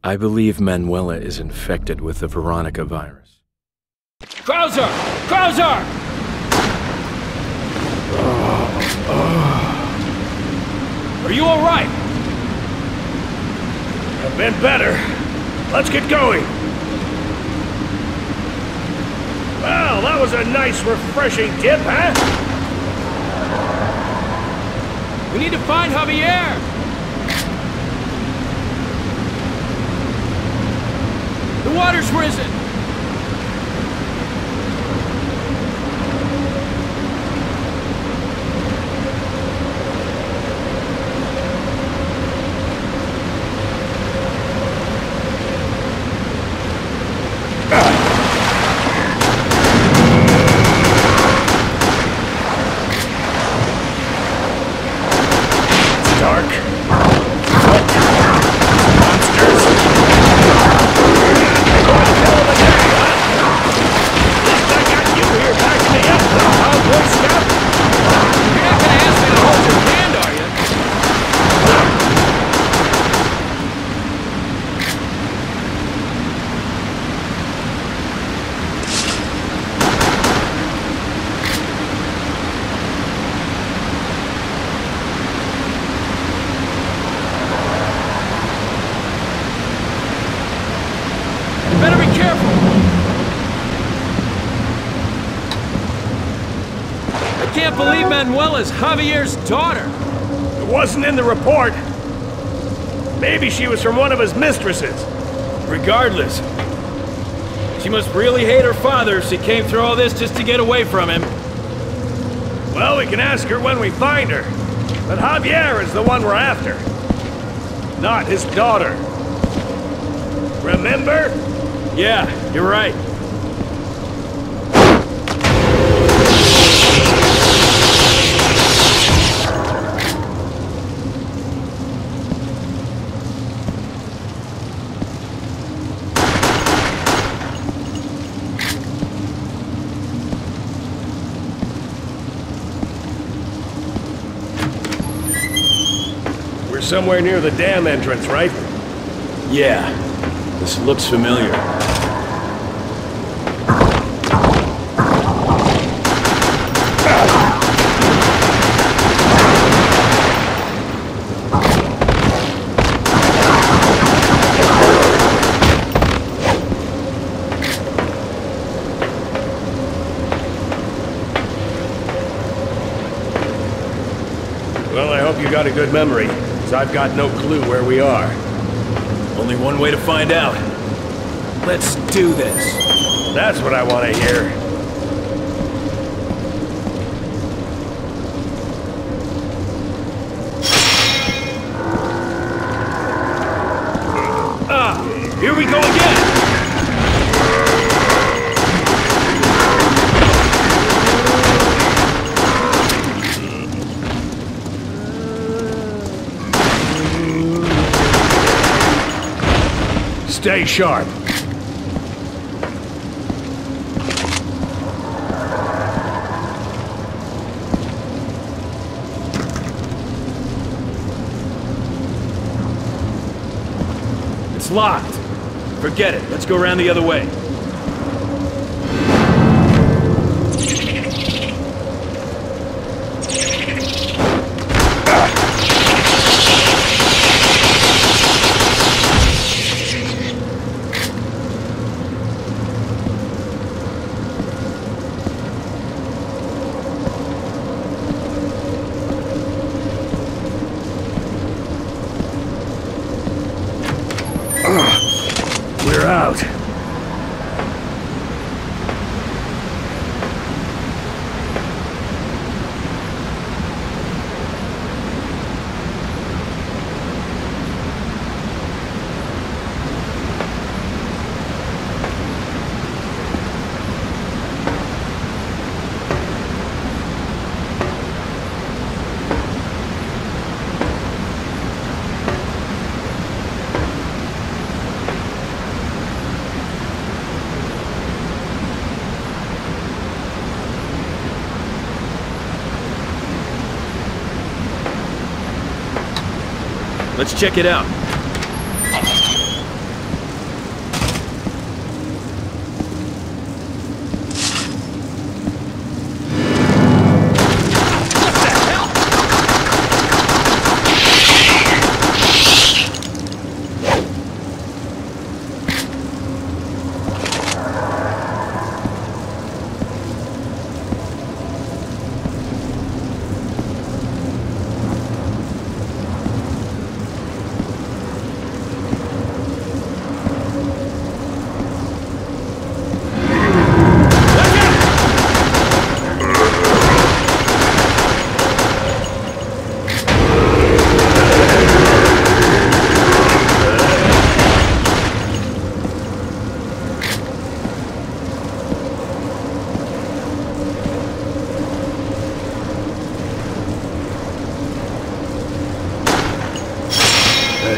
I believe Manuela is infected with the Veronica virus. Krauser! Krauser! Are you all right? I've been better. Let's get going. Well, that was a nice, refreshing dip, huh? We need to find Javier! The water's risen! Better be careful! I can't believe Manuela's Javier's daughter! It wasn't in the report. Maybe she was from one of his mistresses. Regardless, she must really hate her father if she came through all this just to get away from him. Well, we can ask her when we find her. But Javier is the one we're after. Not his daughter. Remember? Yeah, you're right. We're somewhere near the dam entrance, right? Yeah, this looks familiar. Well, I hope you got a good memory, because I've got no clue where we are. Only one way to find out. Let's do this. That's what I want to hear. Ah! Here we go again! Stay sharp. It's locked. Forget it. Let's go around the other way. We're out. Let's check it out.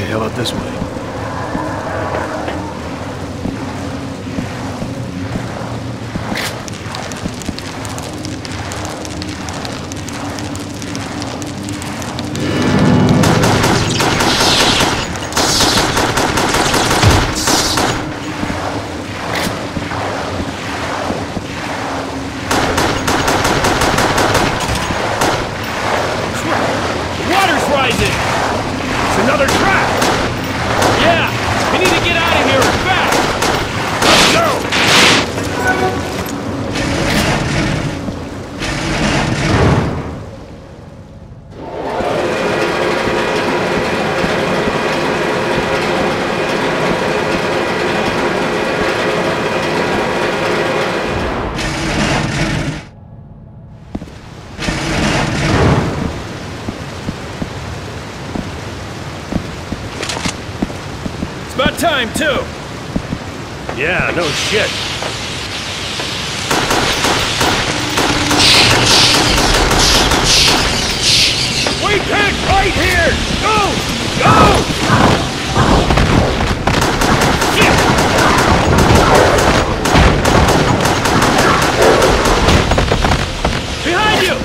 how about this way? Another trap! Yeah! We need to get out of here fast! Let's go! About time, too! Yeah, no shit. We can't fight here! Go! Go! Shit! Behind you!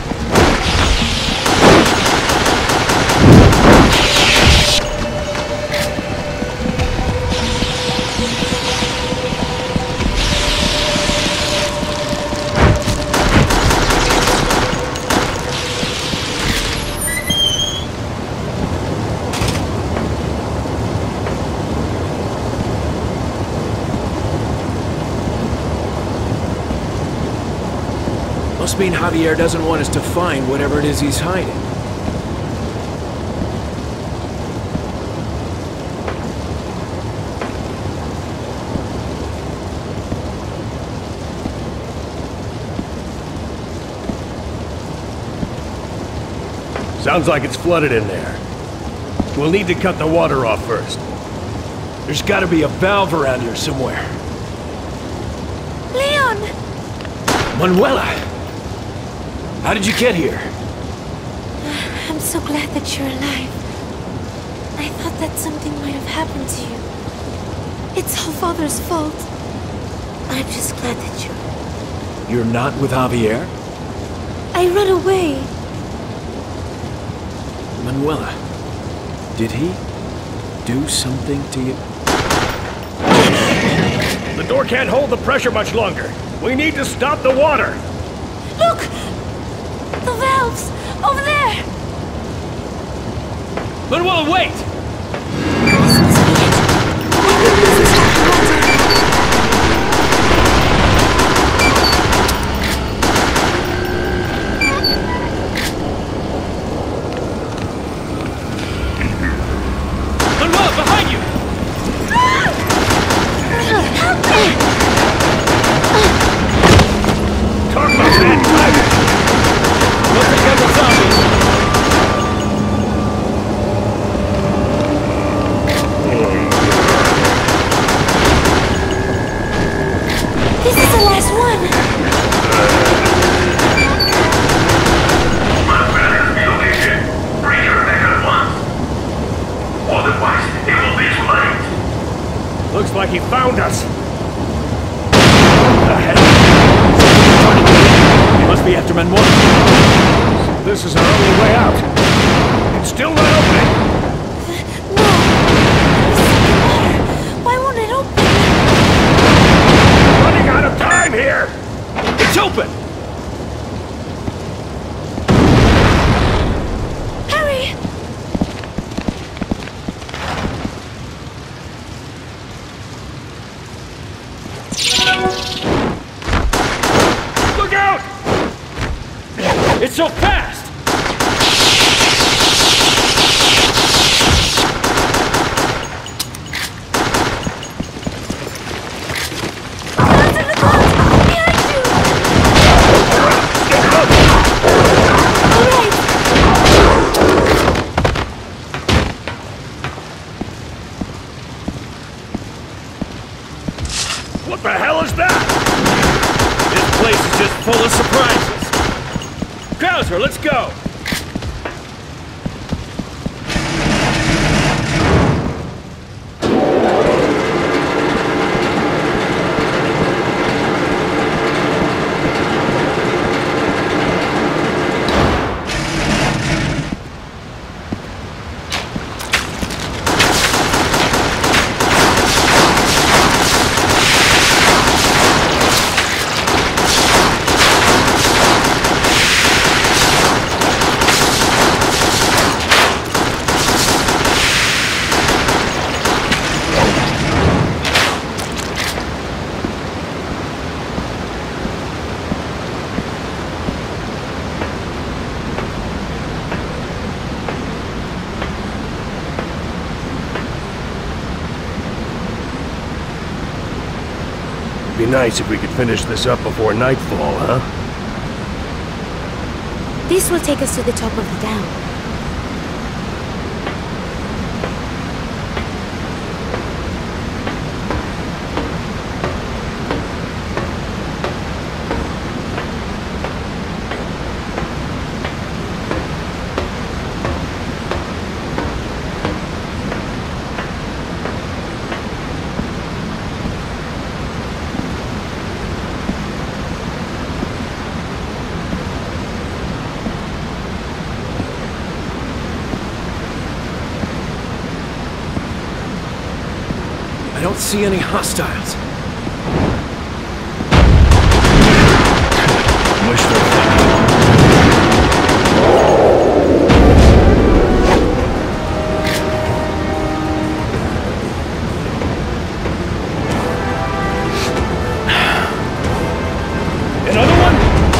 Must mean Javier doesn't want us to find whatever it is he's hiding. Sounds like it's flooded in there. We'll need to cut the water off first. There's gotta be a valve around here somewhere. Leon! Manuela! How did you get here? I'm so glad that you're alive. I thought that something might have happened to you. It's all Father's fault. I'm just glad that You're not with Javier? I ran away. Manuela, did he do something to you? The door can't hold the pressure much longer. We need to stop the water. Look! The valves! Over there! Manuela, wait! This must be it. This is what we wanted. Manuela, behind you! Help me! Talk about that timing. Looks like there's a zombie. This is the last one. Bring her back at once. Otherwise, it will be too late. Looks like he found us. The heck? They must be after Manuela. So this is our only way out. It's still not opening. No. This is the water. Why won't it open? Running out of time here. It's open! Hurry! Look out! It's so fast! Under the clouds! Behind you! All right. What the hell is that? This place is just full of surprises. Krauser, let's go! nice if we could finish this up before nightfall, huh? This will take us to the top of the dam. I don't see any hostiles. Another one?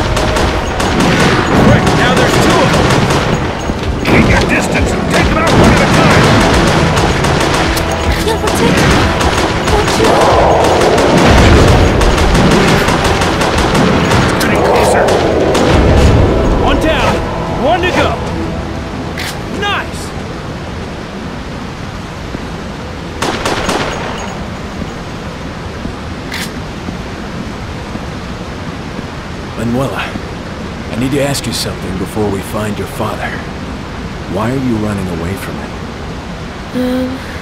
Great, now there's two of them! Keep your distance and take them out one at a time! They'll protect me. Won't you? Getting closer! One down, one to go. Nice! Manuela, I need to ask you something before we find your father. Why are you running away from him?